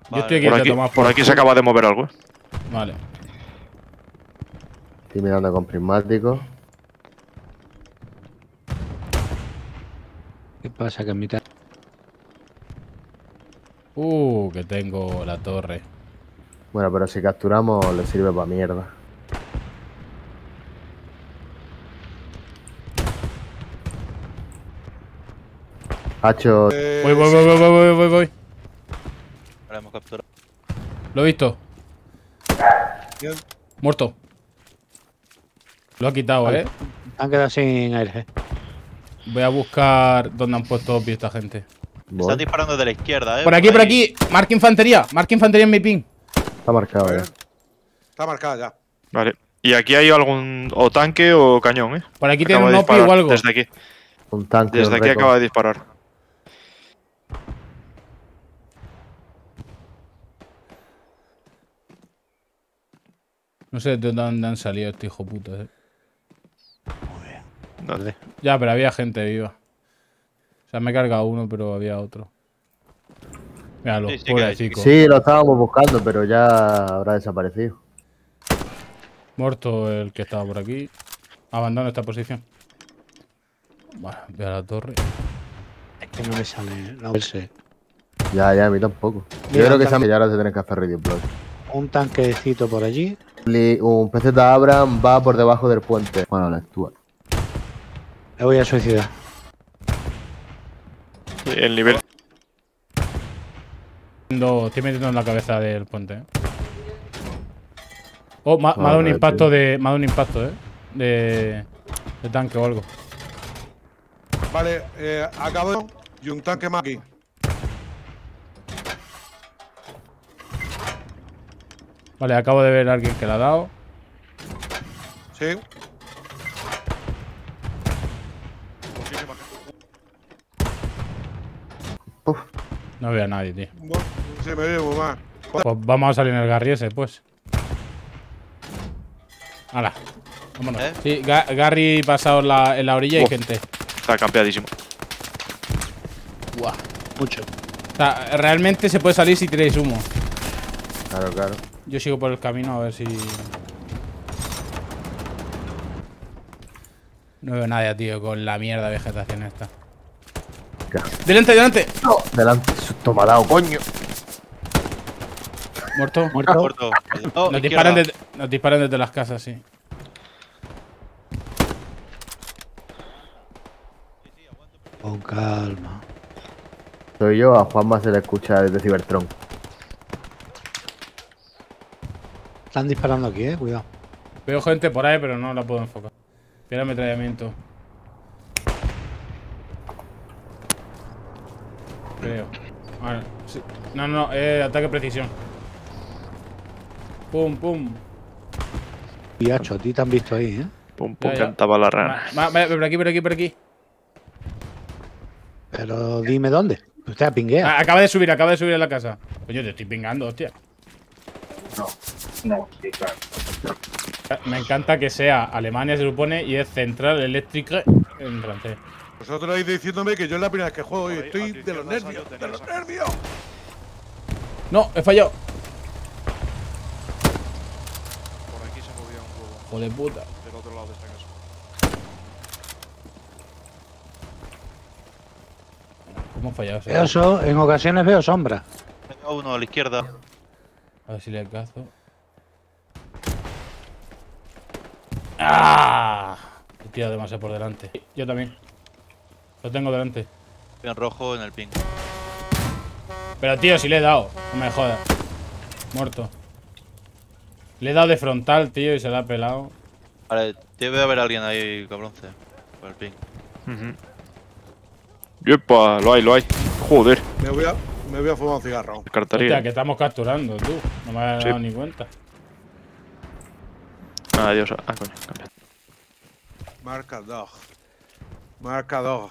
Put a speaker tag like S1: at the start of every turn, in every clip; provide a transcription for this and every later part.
S1: Yo estoy aquí,
S2: por aquí se acaba de mover algo.
S1: Vale.
S3: Estoy mirando con prismático.
S4: ¿Qué pasa? Que en mitad.
S1: Que tengo la torre.
S3: Bueno, pero si capturamos le sirve para mierda. Hacho.
S1: Voy.
S5: Vale, hemos capturado.
S1: Lo he visto.
S6: Bien.
S1: Muerto. Lo ha quitado,
S4: Han quedado sin aire.
S1: Voy a buscar dónde han puesto obvio esta gente.
S5: Están disparando desde la izquierda,
S1: Por aquí. Marca infantería. Marca infantería en mi ping.
S3: Está marcado ya.
S6: Está marcada ya.
S2: Vale. Y aquí hay algún o tanque o cañón,
S1: Por aquí
S2: Acaba
S1: tiene un
S2: de
S1: OPI
S2: disparar
S1: o algo.
S2: Desde aquí.
S3: Un tanque.
S2: Desde aquí acaba de disparar.
S1: No sé de dónde han salido este hijo puta,
S2: Dale.
S1: Ya, pero había gente viva. O sea, me he cargado uno, pero había otro. Míralo,
S5: Sí, sí
S1: pobre
S5: que hay,
S1: chico.
S3: Sí, lo estábamos buscando, pero ya habrá desaparecido.
S1: Muerto el que estaba por aquí. Abandono esta posición. Bueno, voy a la torre.
S4: Es que no me sale. No verse.
S3: Ya, a mí tampoco. Yo
S4: Mira,
S3: creo que
S4: tanque.
S3: ya ahora se tienen que hacer radio block.
S4: Un tanquecito por allí.
S3: Un PC Abraham va por debajo del puente. Bueno, la actúa.
S4: Me voy a suicidar.
S2: El nivel.
S1: Estoy metiendo en la cabeza del puente, Oh, me ha dado un
S3: Vale,
S1: impacto
S3: tío.
S1: de. Me ha dado un impacto, de tanque o algo.
S6: Vale, acabo y un tanque más aquí.
S1: Vale, acabo de ver a alguien que la ha dado.
S6: Sí.
S1: No veo a nadie, tío.
S6: Bueno, se me llevo más.
S1: Pues vamos a salir en el Garry ese, pues. Hala. Vámonos. Sí, Garry pasado en la orilla y gente.
S2: Está campeadísimo.
S1: Buah.
S4: Mucho.
S1: O sea, realmente se puede salir si tiráis humo.
S3: Claro, claro.
S1: Yo sigo por el camino a ver si. No veo nadie, tío, con la mierda de vegetación esta.
S3: Ya.
S1: ¡Delante!
S3: No, delante, susto me ha dado, coño.
S1: ¿Muerto?
S5: Muerto. Oh,
S1: Nos
S5: izquierda.
S1: disparan desde las casas, sí.
S4: Con calma.
S3: Soy yo, a Juanma se le escucha desde Cybertron.
S4: Están disparando aquí, cuidado.
S1: Veo gente por ahí, pero no la puedo enfocar. Piedra de ametrallamiento. Creo. Vale, sí. No, ataque precisión. Pum, pum.
S4: Piacho, a ti te han visto ahí,
S2: Pum,
S1: Ya.
S2: cantaba la rana.
S1: Por aquí.
S4: Pero dime dónde. Usted pinguea.
S1: Acaba de subir a la casa. Coño, te estoy pingando, hostia.
S7: No, sí, claro.
S1: Me encanta que sea Alemania, se supone, y es Central Electric en francés.
S6: Vosotros ahí diciéndome que yo es la primera vez que juego y estoy de los nervios. ¡De los nervios!
S1: No, he fallado.
S2: Por aquí se movía un huevo.
S1: Joder puta.
S2: Del otro lado de esta casa.
S1: ¿Cómo he fallado?
S4: Eso, en ocasiones veo sombras.
S5: Tengo uno a la izquierda.
S1: A ver si le cazo. ¡Ah! He tirado demasiado por delante. Yo también. Lo tengo delante.
S5: En rojo en el ping.
S1: Pero tío, si le he dado. No me jodas. Muerto. Le he dado de frontal, tío, y se la ha pelado.
S5: Vale, debe haber alguien ahí, cabronce. Por el ping.
S2: Yepa, lo hay. Joder,
S6: Me voy a fumar un cigarro.
S2: descartaría.
S1: Hostia, que estamos capturando, tú. No me había
S2: Sí.
S1: dado ni cuenta.
S2: Adiós. Coño, cambia.
S6: Marcador.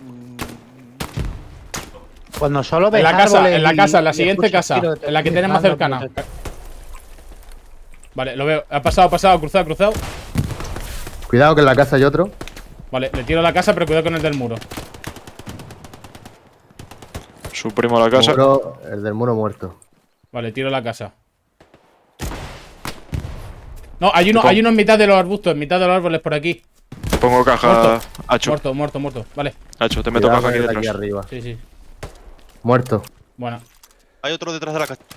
S4: Cuando solo ves
S1: En la casa,
S4: árboles
S1: en la
S4: y-
S1: casa, en la
S4: y
S1: siguiente
S4: escuchas
S1: casa.
S4: tiros de
S1: En la que tienes más
S4: disparando,
S1: cercana.
S4: pues,
S1: Vale, lo veo. Ha pasado, cruzado.
S3: Cuidado que en la casa hay otro.
S1: Vale, le tiro a la casa, pero cuidado con el del muro.
S2: Suprimo a la casa.
S3: Muro, el del muro muerto.
S1: Vale, tiro la casa. No, hay uno en mitad de los arbustos, en mitad de los árboles por aquí.
S2: Pongo caja. Hacho.
S1: Muerto. Vale.
S2: Hacho, te meto
S3: Cuidado,
S2: caja aquí
S3: que está
S2: detrás.
S3: arriba.
S1: Sí.
S3: Muerto.
S1: Bueno.
S5: Hay otro detrás de la casa.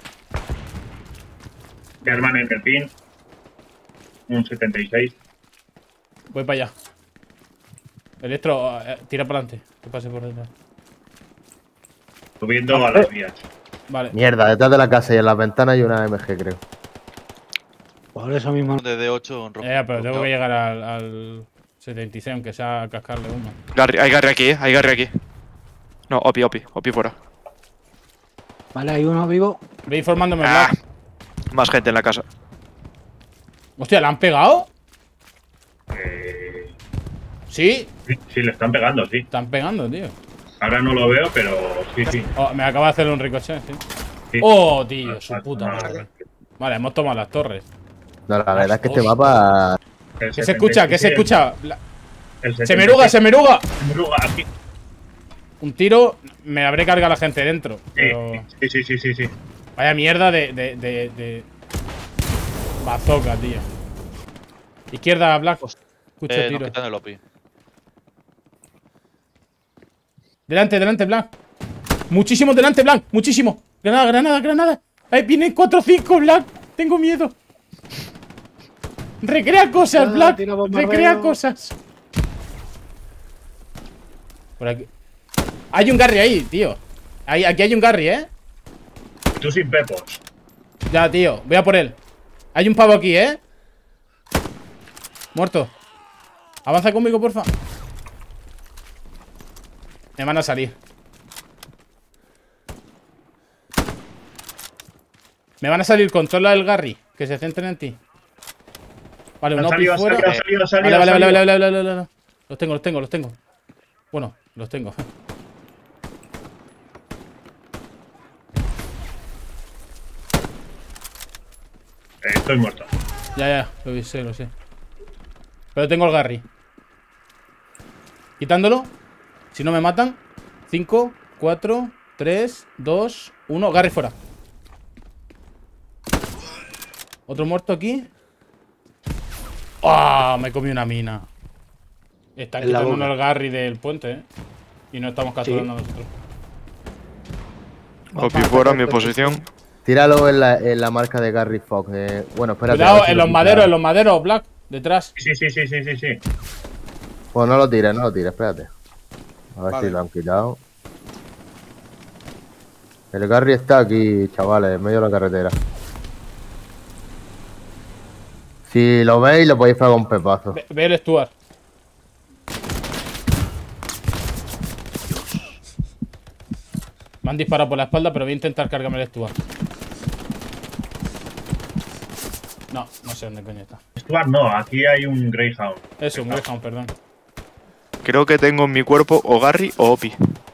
S7: Mi hermano en el pin. Un 76.
S1: Voy para allá. Electro, tira para adelante. Que pase por detrás.
S7: Subiendo a las vías.
S1: Vale.
S3: Mierda, detrás de la casa y en las ventanas hay una MG, creo.
S4: Por eso mismo.
S5: Desde 8 en rojo.
S1: Pero tengo que llegar al 76, aunque sea a cascarle uno.
S2: Hay Garry aquí, hay Garry aquí. No, Opi fuera.
S4: Vale, hay uno vivo.
S1: Voy informándome, Black.
S2: Más gente en la casa.
S1: Hostia, ¿la han pegado? ¿Sí?
S7: Sí, le están pegando, sí.
S1: Están pegando, tío.
S7: Ahora no lo veo, pero sí.
S1: Oh, me acaba de hacer un ricochet, sí.
S7: Sí.
S1: Oh, tío, su puta madre. Vale, hemos tomado las torres.
S3: No, la verdad es que este mapa.
S7: El
S1: ¿Qué se escucha? ¿Qué se
S7: 77,
S1: escucha?
S7: el
S1: ¡Se meruga!
S7: 77.
S1: ¡Se meruga!
S7: Semeruga, aquí.
S1: Un tiro, me habré cargado a la gente dentro. Pero...
S7: Sí.
S1: Vaya mierda de bazooka, tío. Izquierda, Black. Escucho
S5: Nos
S1: tiro.
S5: quitan el OPI.
S1: Delante, Black. Muchísimo delante, Black. Muchísimo. Granada. Ahí vienen 4 o 5, Black. Tengo miedo. Recrea cosas, Black.
S4: tira bombardeo.
S1: Recrea cosas. Por aquí. Hay un Garry ahí, tío. Aquí hay un Garry, ¿eh?
S7: Tú sin pepos.
S1: Ya, tío. Voy a por él. Hay un pavo aquí, ¿eh? Muerto. Avanza conmigo, porfa. Me van a salir. Me van a salir. Controla el Garry. Que se centren en ti. Vale, un OPI fuera.
S7: Ha salido.
S1: Vale. Los tengo. Bueno, los tengo.
S7: Estoy muerto.
S1: Ya, lo sé. Pero tengo el Garry. Quitándolo. Si no me matan. 5, 4, 3, 2, 1. Garry fuera. Otro muerto aquí. ¡Ah! Me comí una mina. Están
S4: En la
S1: quitándonos
S4: boca.
S1: el Garry del puente, ¿eh? Y no estamos capturando a nosotros.
S2: Opi fuera, mi posición.
S3: Tíralo en la marca de Garry Fox. Bueno, espérate. a
S1: Cuidado,
S3: ver si
S1: en
S3: lo
S1: los
S3: quita.
S1: maderos, Black. Detrás.
S7: Sí.
S3: Pues no lo tires, espérate. A ver
S6: Vale.
S3: si lo han quitado. El Garry está aquí, chavales, en medio de la carretera. Si lo veis, lo podéis pegar un pepazo.
S1: Ve el Stuart. Me han disparado por la espalda, pero voy a intentar cargarme el Stuart. No sé dónde coño está.
S7: Stuart no, aquí hay un Greyhound.
S1: Eso, un Greyhound, perdón.
S2: Creo que tengo en mi cuerpo o Garry o Opi.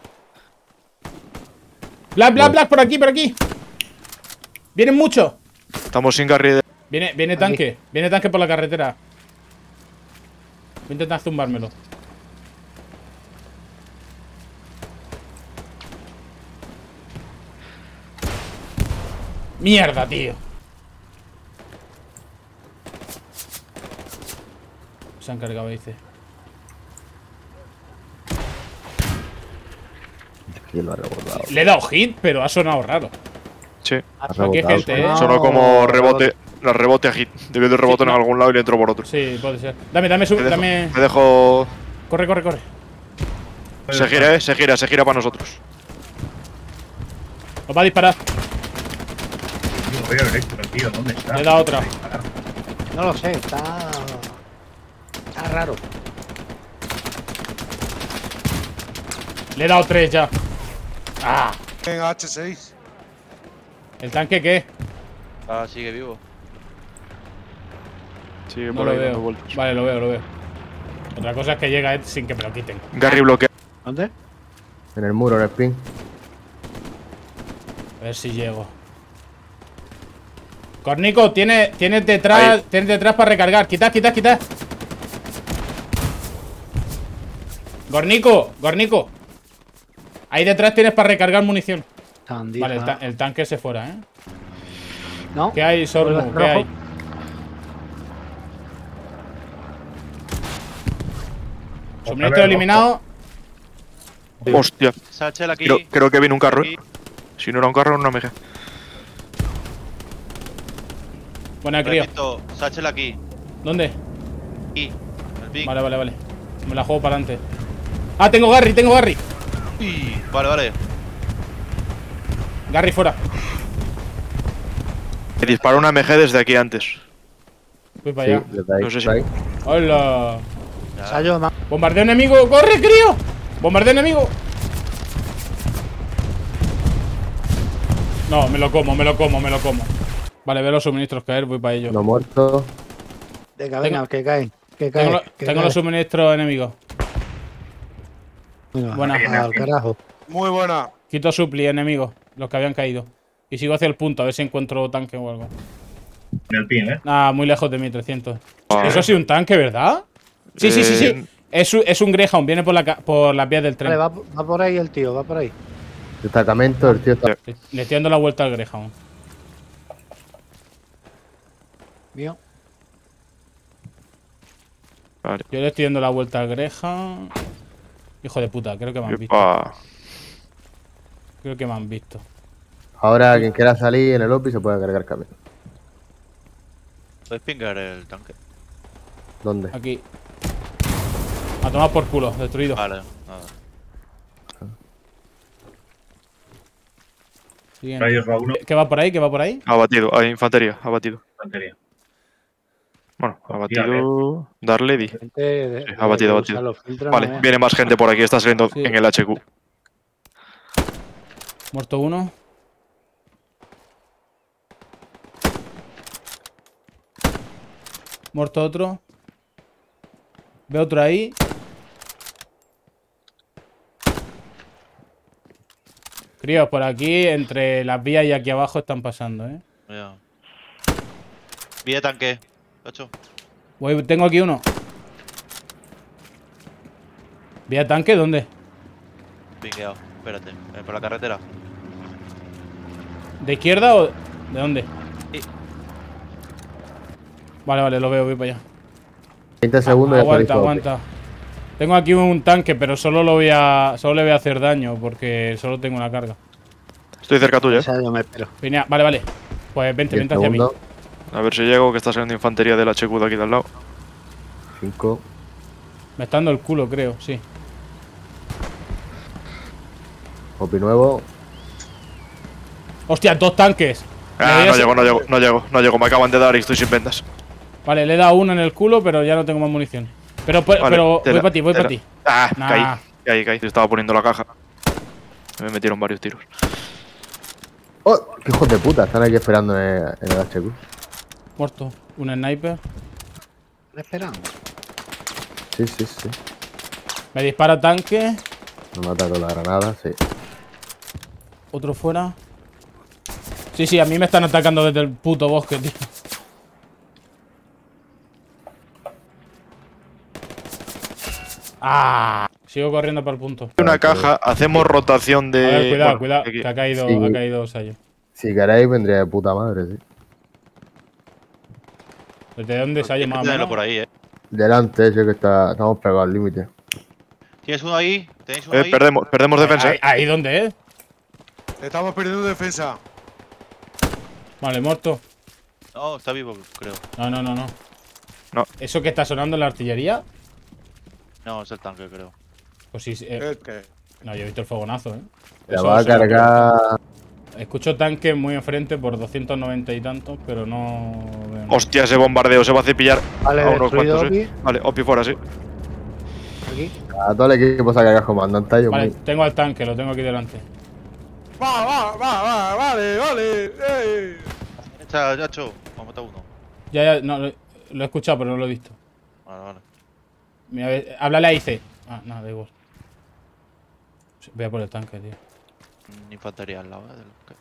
S1: Black, por aquí. Vienen muchos.
S2: Estamos sin Garry de...
S1: Viene tanque. Viene tanque por la carretera. Voy a intentar zumbármelo. Mierda, tío. Se han cargado, dice.
S3: Y lo ha rebotado.
S1: Le he dado hit, pero ha sonado raro.
S2: Sí.
S3: Ha
S1: Aquí hay
S3: rebotado.
S1: gente, ¿eh?
S2: Sonó como rebote. La rebote a hit. Debió de rebote
S1: Sí,
S2: en
S1: no.
S2: algún lado y le entró por otro.
S1: Sí, puede ser. Dame, dame.
S2: Me dejo.
S1: Corre.
S2: Se gira para nosotros.
S1: Os va a disparar.
S7: Tío, voy al Electro, tío, ¿dónde está?
S1: Le he dado otra.
S4: No lo sé, está raro.
S1: Le he dado 3 ya. Ah.
S6: En H6.
S1: ¿El tanque qué?
S5: Ah, sigue vivo.
S2: Sigue
S1: No
S2: por
S1: lo
S2: ahí dando
S1: veo.
S2: vueltas.
S1: Vale, lo veo. Otra cosa es que llega Ed sin que me lo quiten.
S2: Garry bloquea.
S4: ¿Dónde?
S3: En el muro, en el pin.
S1: A ver si llego. Cornico, tienes detrás para recargar. Quita. Gornico. Ahí detrás tienes para recargar munición.
S4: Tandija.
S1: Vale, el tanque se fuera, ¿eh?
S4: ¿No?
S1: ¿Qué hay, Sormu?
S4: ¿Rojo?
S1: ¿Qué hay? Suministro eliminado.
S2: Hostia.
S5: Satchel aquí.
S2: Creo que viene un carro,
S5: Aquí.
S2: Si no era un carro, era una MG.
S1: Buena, crío.
S5: Repito, Satchel aquí.
S1: ¿Dónde?
S5: Aquí. El ping.
S1: Vale, vale, vale. Me la juego para adelante. Ah, tengo Garry, tengo Garry.
S5: Vale, vale.
S1: Garry fuera.
S2: Me disparó una MG desde aquí antes.
S1: Voy para
S3: Sí,
S1: allá.
S3: desde ahí,
S2: No sé si-
S3: desde ahí.
S1: Hola.
S5: Ya.
S4: Sayo,
S1: Bombardeo enemigo. ¡Corre, crío! Bombardeo enemigo. No, me lo como, me lo como, me lo como. Vale, veo los suministros caer, voy para ellos.
S3: No muerto.
S4: venga, venga, que cae. Que
S1: Tengo,
S4: cae. que
S1: tengo
S4: cae.
S1: los suministros enemigos.
S4: Venga,
S1: Buena.
S4: al carajo.
S6: Muy buena.
S1: Quito supli enemigos, los que habían caído. Y sigo hacia el punto, a ver si encuentro tanque o algo.
S7: En el pin,
S1: Ah, muy lejos de mí, 300.
S2: Vale.
S1: Eso ha sido un tanque, ¿verdad? Sí, sí, sí, sí. Es un Greyhound, viene por las vías del tren.
S4: Vale, va por ahí el tío, va por ahí.
S3: Destacamento, el tío está.
S1: Le estoy dando la vuelta al Greyhound.
S4: Mío.
S2: Vale.
S1: Yo le estoy dando la vuelta al Greyhound. Hijo de puta, creo que me han visto.
S2: Epa.
S1: Creo que me han visto.
S3: Ahora quien quiera salir en el lobby se puede cargar camino.
S5: Puedes pingar el tanque.
S3: ¿Dónde?
S1: Aquí. A tomar por culo, destruido.
S5: Vale, nada.
S1: Siguiente.
S7: Rayos va uno.
S1: ¿Qué va por ahí? ¿Qué va por ahí?
S2: Abatido. Hay infantería. Abatido.
S7: Infantería.
S2: Bueno,
S7: Hostia,
S2: abatido. Dar lady.
S4: Gente de-
S2: Sí, abatido,
S4: de
S2: abatido.
S4: usar los filtros,
S2: Vale,
S4: no veas.
S2: viene más gente por aquí. Está saliendo
S1: Sí.
S2: en el HQ.
S1: Muerto uno. Muerto otro. Veo otro ahí. Críos, por aquí, entre las vías y aquí abajo están pasando, ¿eh?
S5: Mira. Vía tanque. 8.
S1: Tengo aquí uno. ¿Vía tanque? ¿Dónde?
S5: Pingueado. Espérate. Por la carretera.
S1: ¿De izquierda o de dónde?
S5: Sí.
S1: Vale, vale, lo veo, voy para allá.
S3: 20 segundos y
S1: Aguanta,
S3: actualizo.
S1: aguanta. Tengo aquí un tanque, pero solo le voy a hacer daño porque solo tengo una carga.
S2: Estoy cerca tuya,
S4: Sayo, me espero.
S1: Vale, vale. Pues vente,
S3: 10
S1: vente hacia mí.
S3: segundos.
S2: A ver si llego, que está saliendo infantería del HQ de aquí de al lado.
S3: 5.
S1: Me está dando el culo, creo, sí.
S3: Opi nuevo.
S1: ¡Hostia, dos tanques! Le
S2: Ah,
S1: doy
S2: no
S1: ese-
S2: llego, no llego, no llego, no llego. Me acaban de dar y estoy sin vendas.
S1: Vale, le he dado uno en el culo, pero ya no tengo más munición. Pero
S2: Vale,
S1: voy
S2: tela,
S1: para ti, voy
S2: tela.
S1: para ti.
S2: Ah,
S1: Nah.
S2: caí. Estaba poniendo la caja. Me metieron varios tiros.
S3: ¡Oh! ¡Qué hijos de puta! Están aquí esperando en el HQ.
S1: Muerto. Un sniper.
S4: Esperando.
S3: Sí, sí, sí.
S1: Me dispara tanque.
S3: Me mata con la granada, sí.
S1: Otro fuera. Sí, sí, a mí me están atacando desde el puto bosque, tío. ¡Ah! Sigo corriendo para el punto.
S2: Una caja, hacemos rotación de.
S1: A ver, cuidado,
S2: bueno,
S1: cuidado.
S2: aquí.
S1: Que ha caído,
S3: Sí.
S1: ha caído Sayo.
S3: Si queréis, vendría de puta madre, sí.
S1: ¿Desde dónde Sayo más o
S5: Tenerlo
S1: menos?
S5: por ahí,
S3: Delante, ese que estamos pegados al límite.
S5: ¿Tienes uno ahí? ¿Tenéis uno ahí?
S2: Perdemos defensa.
S1: ¿Ahí dónde es?
S6: Estamos perdiendo defensa.
S1: Vale, muerto.
S5: No, está vivo, creo.
S1: No, no, no, no.
S2: No.
S1: ¿Eso que está sonando en la artillería?
S5: No, es el tanque, creo.
S1: Pues sí,
S6: Este.
S1: no, yo he visto el fogonazo, ¿eh?
S3: La
S1: Eso
S3: va a
S1: se lo creo.
S3: cargar.
S1: Escucho tanques muy enfrente por 290 y tantos, pero no veo nada.
S2: Hostia, ese bombardeo se va a cepillar
S4: Vale,
S2: a unos
S4: destruido
S2: cuantos,
S4: Opi.
S2: Vale, Opi fuera, sí.
S4: Aquí.
S3: A todo el equipo se ha cargado comandante. Yo
S1: Vale,
S3: muy-
S1: tengo al tanque, lo tengo aquí delante.
S6: Vale.
S5: Echa, Yacho. Vamos a matar uno.
S1: Ya, no, lo he escuchado, pero no lo he visto.
S5: Vale, vale.
S1: Mira, háblale a IC. Ah, no, da igual. Voy a por el tanque, tío.
S5: Infantería al lado, del que-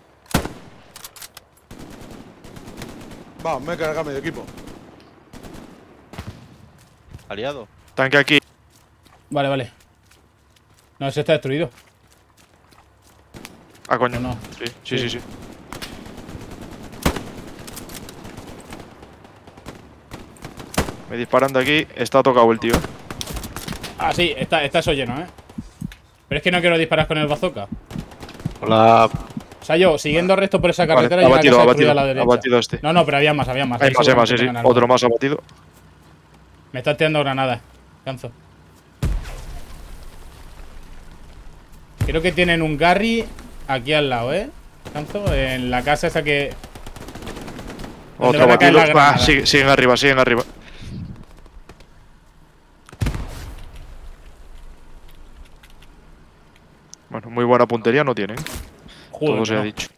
S6: Va, me he cargado medio equipo.
S5: Aliado.
S2: Tanque aquí.
S1: Vale, vale. No, ese está destruido.
S2: Ah, coño.
S1: No, no.
S2: Sí. Me disparan de aquí. Está tocado el tío.
S1: Ah, sí, está eso lleno, Pero es que no quiero disparar con el bazooka.
S4: Hola.
S1: O sea, yo, siguiendo recto por esa
S2: Vale,
S1: carretera y una
S2: abatido,
S1: casa
S2: abatido.
S1: destruida a la derecha.
S2: Abatido este.
S1: No, pero había más, había más.
S2: Hay
S1: Ahí
S2: más, sí,
S1: seguramente
S2: sí.
S1: tengan algo.
S2: Otro más abatido.
S1: Me están tirando granadas. Canso. Creo que tienen un Garry aquí al lado, Canso, en la casa esa que... donde
S2: Otro
S1: van a caer
S2: abatido.
S1: las granadas.
S2: Siguen arriba, siguen arriba. Bueno, muy buena puntería no tienen.
S1: Joder,
S2: Todo se
S1: no.
S2: ha dicho.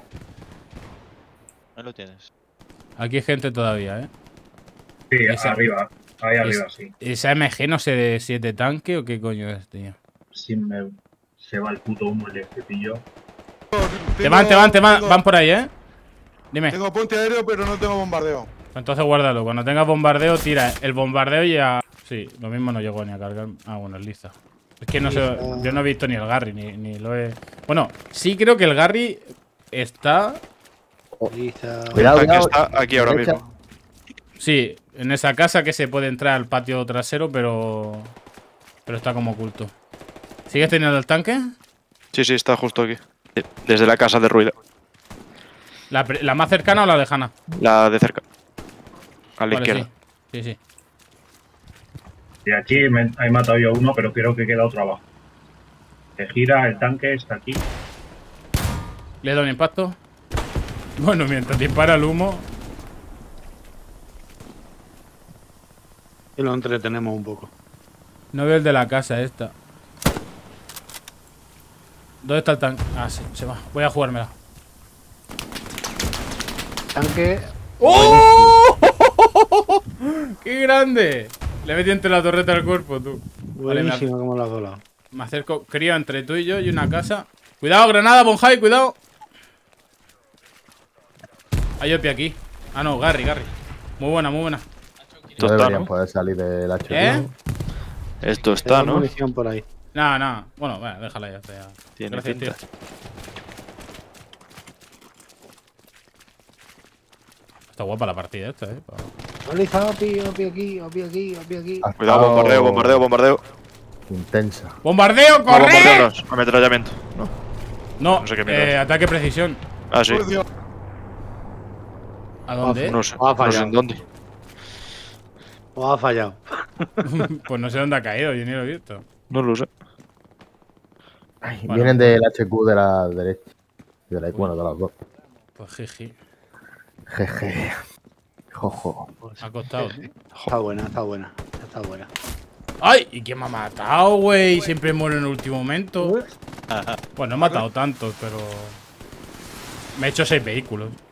S5: Ahí lo tienes.
S1: Aquí hay gente todavía,
S7: Sí,
S1: Esa-
S7: arriba. Ahí arriba, sí.
S1: Esa MG no sé si es de tanque o qué coño es, tío.
S7: Sí se va el puto humo el este pillo.
S1: Te van por ahí, Dime.
S6: Tengo puente aéreo, pero no tengo bombardeo.
S1: Entonces guárdalo. Cuando tengas bombardeo, tira el bombardeo y ya. Sí, lo mismo no llegó ni a cargar. Ah, bueno, es lista. Es que no sé. Yo no he visto ni el Garry, ni lo he. Bueno, sí creo que el Garry está.
S4: Lista.
S3: Cuidado,
S2: El tanque
S3: cuidado.
S2: está aquí ahora
S3: Derecha.
S2: mismo.
S1: Sí, en esa casa que se puede entrar al patio trasero, pero. Pero está como oculto. ¿Sigues teniendo el tanque?
S2: Sí, sí, está justo aquí. Desde la casa de ruida.
S1: ¿La más cercana o la lejana?
S2: La de cerca. A la
S1: Vale,
S2: izquierda.
S1: sí. Sí.
S7: De aquí he matado yo a uno, pero creo que queda otro abajo. Se gira, el tanque está aquí.
S1: ¿Le he dado un impacto? Bueno, mientras dispara el humo.
S4: Y lo entretenemos un poco.
S1: No veo el de la casa esta. ¿Dónde está el tanque? Ah, sí, se va. Voy a jugármela.
S4: Tanque.
S1: ¡Oh! ¡Qué grande! Le he metido entre la torreta al cuerpo, tú. Vale,
S4: Buenísimo como lo has volado.
S1: me acerco. Crío entre tú y yo y una casa. Cuidado, granada, Bonjai, cuidado. Hay Opi aquí. Ah, no, Garry. Muy buena, muy buena.
S2: Esto
S3: No
S2: está,
S3: deberían
S2: ¿no?
S3: poder salir del HQ.
S1: ¿Eh?
S2: Esto está,
S4: Tengo
S2: ¿no?
S4: munición por ahí.
S1: No. Bueno, déjala ya.
S2: Tiene
S1: Gracias,
S2: pinta.
S1: tío. Está guapa la partida esta,
S4: Realiza Opi aquí, Opi aquí.
S3: Ha
S2: Cuidado,
S3: estado
S2: bombardeo, bombardeo, bombardeo.
S3: Intensa.
S1: ¡Bombardeo,
S2: No,
S1: corre!
S2: bombardeo no, ametrallamiento. No.
S1: No,
S2: No sé qué mierda es.
S1: ataque precisión.
S2: Ah, sí.
S1: ¿A dónde?
S2: No sé.
S4: Ha
S2: No sé
S4: fallado.
S2: en dónde.
S4: O ha fallado.
S1: Pues no sé dónde ha caído, yo ni lo he visto.
S2: No lo sé.
S3: Ay,
S1: Bueno.
S3: Vienen del HQ de la derecha. Y de la, bueno, de las dos.
S1: Pues jiji.
S3: Jeje. Jojo.
S1: Ha costado, tío.
S4: Está buena, está buena. Está buena.
S1: ¡Ay! ¿Y quién me ha matado, güey? Siempre muero en el último momento. Pues no he matado tantos, pero. Me he hecho 6 vehículos.